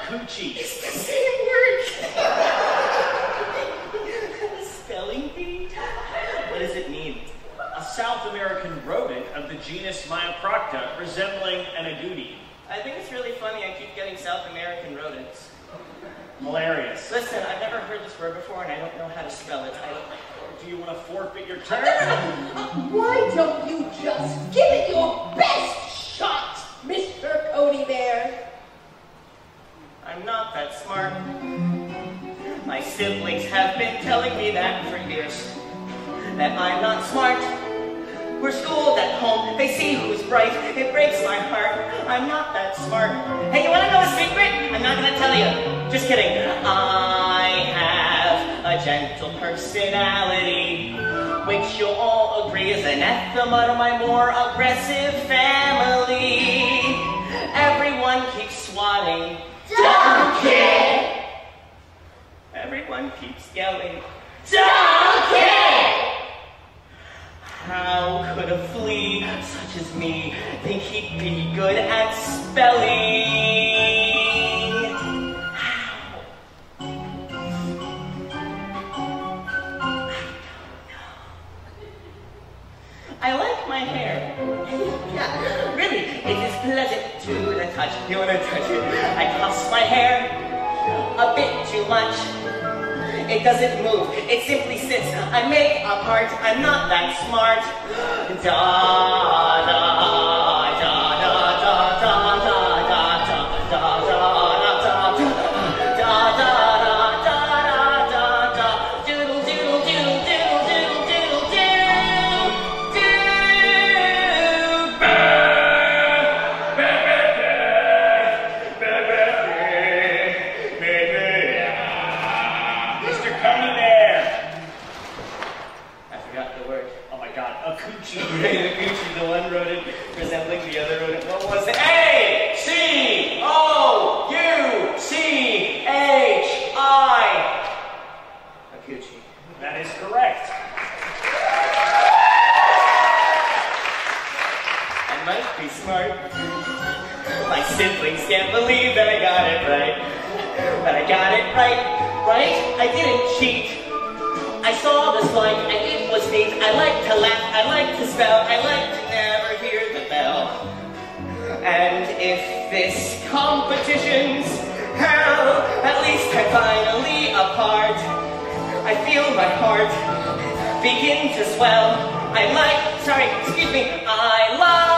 coochie. It's the same word. Spelling bee? What does it mean? A South American rodent of the genus Myoprocta, resembling an agouti. I think it's really funny I keep getting South American rodents. Hilarious. Listen, I've never heard this word before and I don't know how to spell it. Do you want to forfeit your turn? Why don't you just give it your best shot, Mr. Coneybear? I'm not that smart. My siblings have been telling me that for years. That I'm not smart. We're schooled at home. They see who's bright. It breaks my heart. I'm not that smart. Hey, you want to know a secret? I'm not going to tell you. Just kidding. I have a gentle personality, which you'll all agree is anathema to my more aggressive family. Everyone keeps swatting. Donkey! Everyone keeps yelling. Donkey! How could a flea such as me think he'd be good at spelling? How? I like my hair. Yeah, really, it is pleasant to the touch. You want to touch it? I toss my hair a bit too much. It doesn't move, it simply sits. I make a part, I'm not that smart. Da da da da da da da da da da da da da da doodle doodle doodle doodle doodle doodle The one rodent resembling the other rodent. What was it? A-C-O-U-C-H-I. A coochie. That is correct. I might be smart. My siblings can't believe that I got it right. But I got it right. Right? I didn't cheat. I saw the slide and it was neat. I like to laugh, I like to spell, I like to never hear the bell. And if this competition's hell, at least I'm finally a part. I feel my heart begin to swell. I like